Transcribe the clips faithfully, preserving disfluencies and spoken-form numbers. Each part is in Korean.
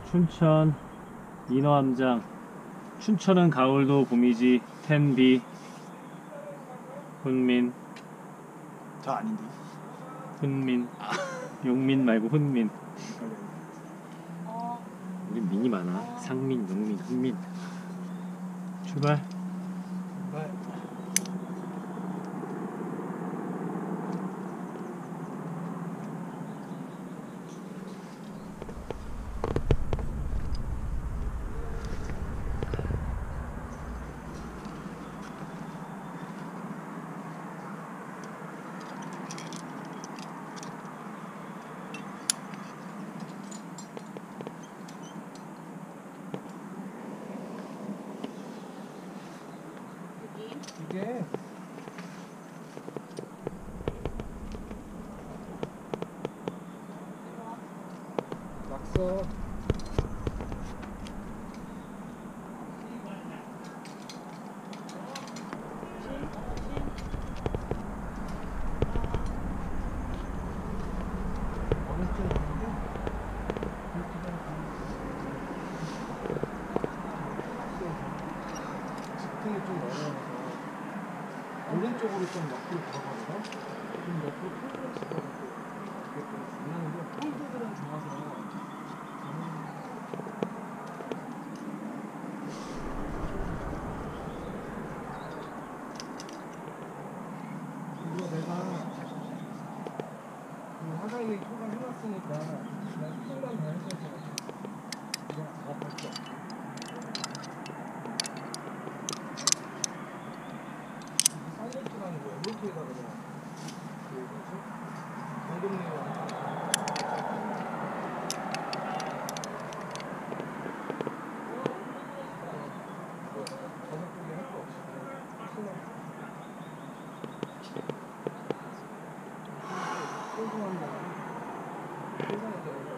춘천 인어암장. 춘천은 가을도 봄이지. 텐비 훈민. 저 아닌데. 훈민. 용민 말고 훈민. 어, 우리 민이 많아. 상민, 용민, 훈민. 출발. 네. 이게 낙서 어느 쪽인데? 집중이 좀 어려워서 오른쪽으로 좀 옆으로 들어가거든? 좀 옆으로 폴드를 씹어갖고 이게 좀 중요한데 폴드들은 좋아서 이거 내가 그 화장이 통과를 해놨으니까 그냥 수술만 다 해줘서 그냥 작업할 게 없어. 사이렌트라는 거야. 이렇게다가 그냥 그 뭐지? 감독님이랑 가족들이 할 거 없이 그냥 수술만 소중한 거 세상에 대해서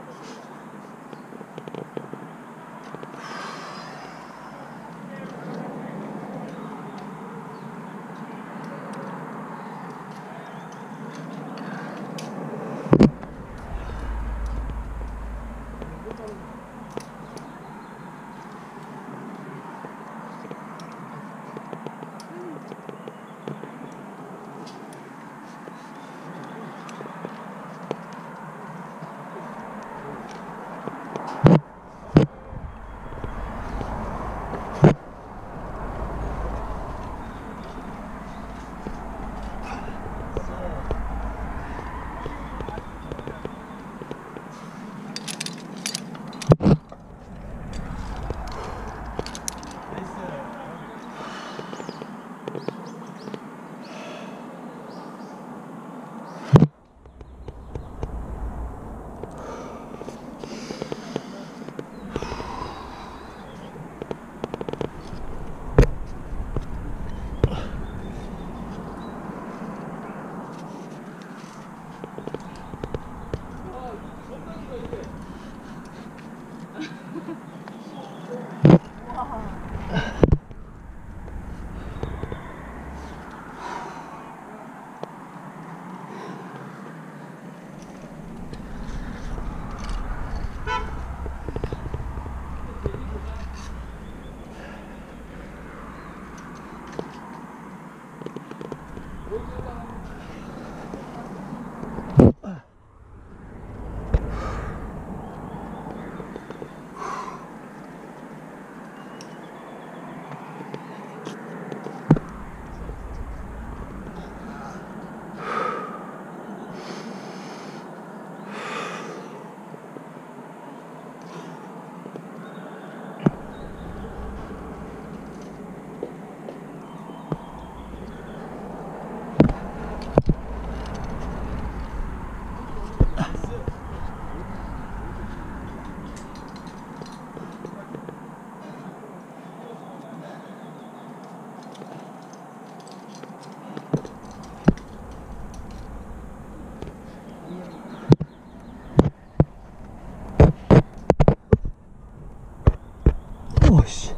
오씨.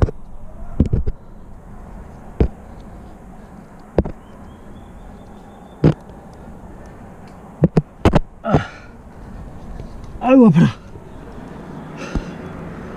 아, 아이고 아파라.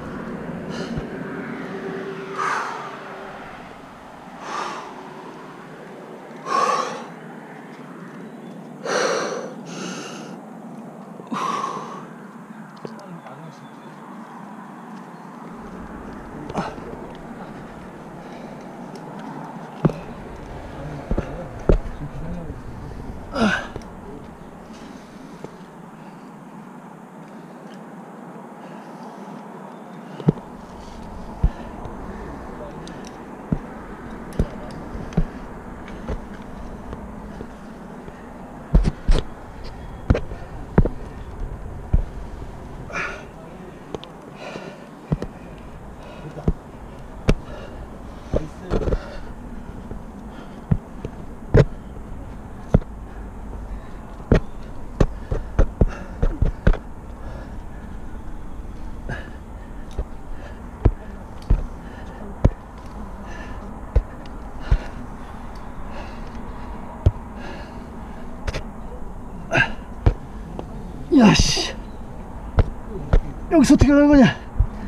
야씨, 여기서 어떻게 가는 거냐?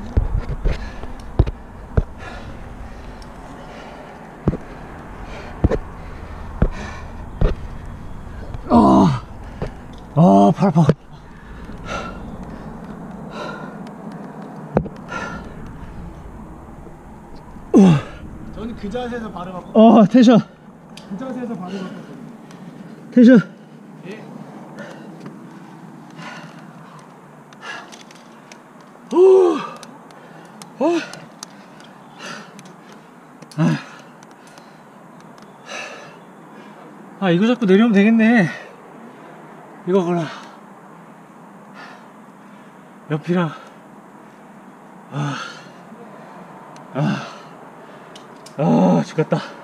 어, 어, 팔 아파. 저는 그 자세에서 발을 바꿨 어, 텐션, 그 자세에서 발을 바꿨거든요. 텐션. 예. 아, 이거 잡고 내려오면 되겠네. 이거 걸라. 옆이랑. 아, 아, 아, 죽겠다.